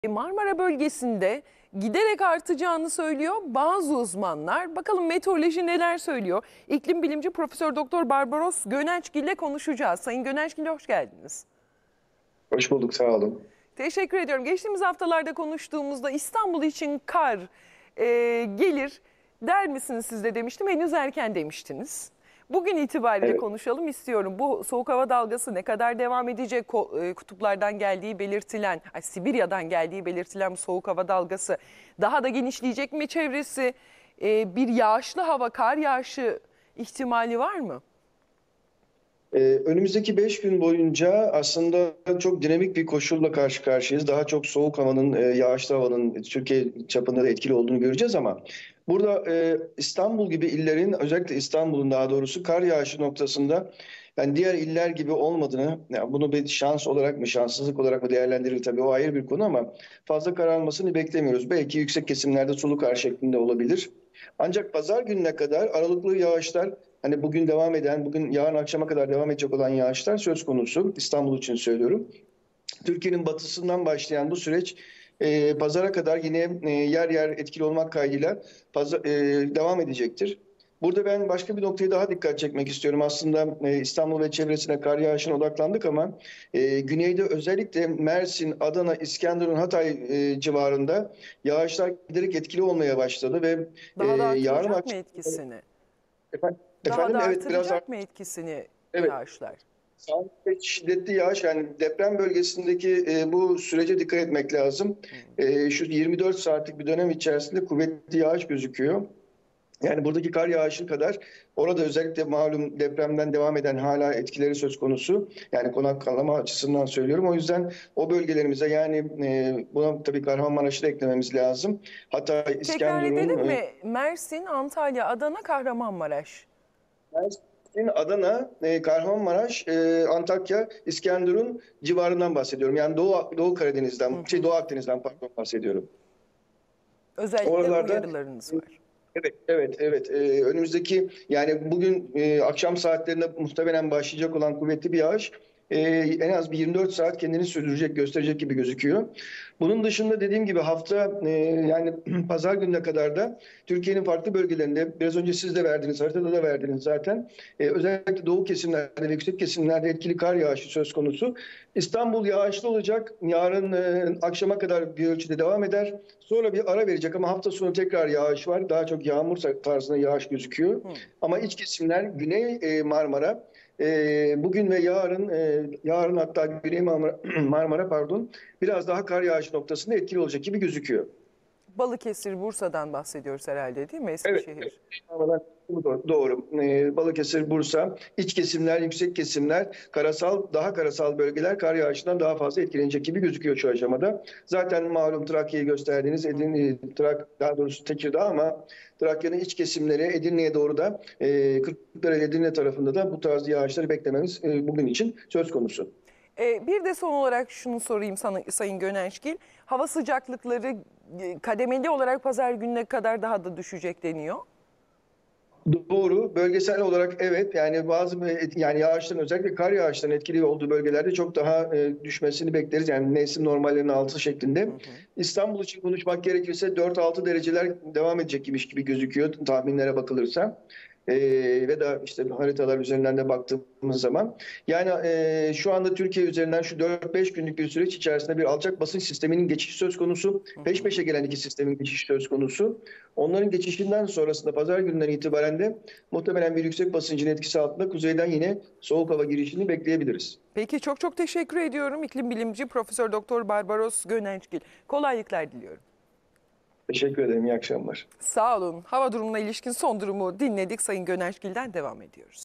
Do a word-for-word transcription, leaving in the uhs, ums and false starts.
Marmara bölgesinde giderek artacağını söylüyor bazı uzmanlar. Bakalım meteoroloji neler söylüyor? İklim bilimci Profesör Doktor Barbaros Gönençgil ile konuşacağız. Sayın Gönençgil, hoş geldiniz. Hoş bulduk, sağ olun. Teşekkür ediyorum. Geçtiğimiz haftalarda konuştuğumuzda İstanbul için kar e, gelir der misiniz siz de demiştim. Henüz erken demiştiniz. Bugün itibariyle Evet. konuşalım istiyorum. Bu soğuk hava dalgası ne kadar devam edecek? Kutuplardan geldiği belirtilen, ay, Sibirya'dan geldiği belirtilen bu soğuk hava dalgası daha da genişleyecek mi çevresi? Ee, bir yağışlı hava, kar yağışı ihtimali var mı? Ee, önümüzdeki beş gün boyunca aslında çok dinamik bir koşulla karşı karşıyayız. Daha çok soğuk havanın, e, yağışlı havanın Türkiye çapında da etkili olduğunu göreceğiz ama burada e, İstanbul gibi illerin, özellikle İstanbul'un daha doğrusu kar yağışı noktasında yani diğer iller gibi olmadığını, yani bunu bir şans olarak mı, şanssızlık olarak mı değerlendirilir tabii o ayrı bir konu ama fazla kar almasını beklemiyoruz. Belki yüksek kesimlerde sulu kar şeklinde olabilir. Ancak pazar gününe kadar aralıklı yağışlar, hani bugün devam eden, bugün yarın akşama kadar devam edecek olan yağışlar söz konusu. İstanbul için söylüyorum. Türkiye'nin batısından başlayan bu süreç e, pazara kadar yine e, yer yer etkili olmak kaydıyla pazar, e, devam edecektir. Burada ben başka bir noktaya daha dikkat çekmek istiyorum. Aslında e, İstanbul ve çevresine kar yağışına odaklandık ama e, güneyde özellikle Mersin, Adana, İskenderun, Hatay e, civarında yağışlar giderek etkili olmaya başladı ve e, Daha da yarın artıracak mı akşam... etkisini? Efendim, Daha efendim da evet biraz artıracak mı etkisini evet. yağışlar? Sağlıklı ve şiddetli yağış, yani deprem bölgesindeki e, bu sürece dikkat etmek lazım. E, şu yirmi dört saatlik bir dönem içerisinde kuvvetli yağış gözüküyor. Yani buradaki kar yağışı kadar orada özellikle malum depremden devam eden hala etkileri söz konusu. Yani konaklama açısından söylüyorum. O yüzden o bölgelerimize, yani e, buna tabii Kahramanmaraş'ı da eklememiz lazım. Hatta Tekrar İskenderun, edelim e, mi? Mersin, Antalya, Adana, Kahramanmaraş. Mersin, Adana, e, Kahramanmaraş, e, Antakya, İskenderun civarından bahsediyorum. Yani Doğu, Doğu Hı Karadeniz'den, şey hı. Doğu Akdeniz'den pardon bahsediyorum. Özellikle Oralarda uyarılarınız var. evet, evet, evet. Ee, önümüzdeki, yani bugün e, akşam saatlerinde muhtemelen başlayacak olan kuvvetli bir yağış e, en az bir yirmi dört saat kendini sürdürecek, gösterecek gibi gözüküyor. Bunun dışında dediğim gibi hafta e, yani pazar gününe kadar da Türkiye'nin farklı bölgelerinde, biraz önce siz de verdiniz, haritada da verdiniz zaten. E, özellikle doğu kesimlerde ve yüksek kesimlerde etkili kar yağışı söz konusu. İstanbul yağışlı olacak. Yarın e, akşama kadar bir ölçüde devam eder. Sonra bir ara verecek ama hafta sonu tekrar yağış var. Daha çok yağmur tarzında yağış gözüküyor. Hı. Ama iç kesimler Güney e, Marmara e, bugün ve yarın e, yarın hatta Güney Marmara, Marmara pardon biraz daha kar yağışı noktasında etkili olacak gibi gözüküyor. Balıkesir, Bursa'dan bahsediyoruz herhalde, değil mi? Evet, evet. Eskişehir. Marmara doğru. doğru. Ee, Balıkesir, Bursa, iç kesimler, yüksek kesimler, karasal, daha karasal bölgeler kar yağışından daha fazla etkilenecek gibi gözüküyor şu aşamada. Zaten malum Trakya'yı gösterdiğiniz Edirne, Trak, daha doğrusu Tekirdağ ama Trakya'nın iç kesimleri Edirne'ye doğru da e, Kırklareli Edirne tarafında da bu tarz yağışları beklememiz e, bugün için söz konusu. Ee, bir de son olarak şunu sorayım sana Sayın Gönençgil. Hava sıcaklıkları e, kademeli olarak pazar gününe kadar daha da düşecek deniyor. Doğru. Bölgesel olarak evet, yani bazı yani yağışların, özellikle kar yağışlarının etkili olduğu bölgelerde çok daha e, düşmesini bekleriz. Yani mevsim normallerinin altı şeklinde. Hı hı. İstanbul için konuşmak gerekirse dört altı dereceler devam edecek gibi, gibi gözüküyor tahminlere bakılırsa. E, ve da işte haritalar üzerinden de baktığımız zaman. Yani e, şu anda Türkiye üzerinden şu dört beş günlük bir süreç içerisinde bir alçak basınç sisteminin geçişi söz konusu. Hı Peş hı. peşe gelen iki sistemin geçişi söz konusu. Onların geçişinden sonrasında pazar gününden itibaren de muhtemelen bir yüksek basıncın etkisi altında kuzeyden yine soğuk hava girişini bekleyebiliriz. Peki, çok çok teşekkür ediyorum. İklim bilimci Profesör Doktor Barbaros Gönençgil. Kolaylıklar diliyorum. Teşekkür ederim. İyi akşamlar. Sağ olun. Hava durumuna ilişkin son durumu dinledik. Sayın Gönençgil'den devam ediyoruz.